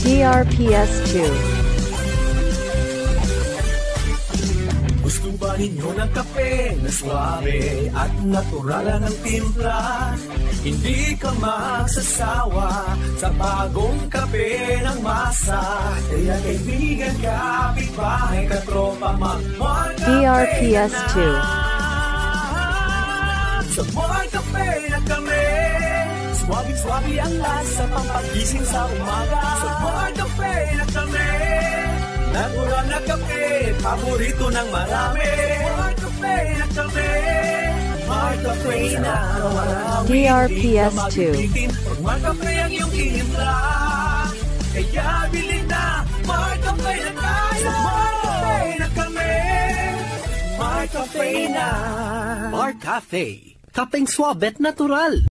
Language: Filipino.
DRPS2. Gusto ba ninyo ng kape na suabe at naturalan ng timpla? Hindi ka magsasawa sa bagong kape ng masa. Kaya kaibigan, kapitbahay, katropa, mag-Moi DRPS2. Sa Moi Cafe na kami, swabe-swabe ang lasa, pampagising sa umaga. Sa Moi Cafe na kami, natural na kape, paborito ng marami. Moi Cafe na kami, Moi Cafe na araw-araw. DRPS2. Moi Cafe ang iyong inimpla, kaya bilhin na, Moi Cafe na tayo. Moi Cafe na kami, Moi Cafe na. Moi Cafe, kapeng suabe at natural.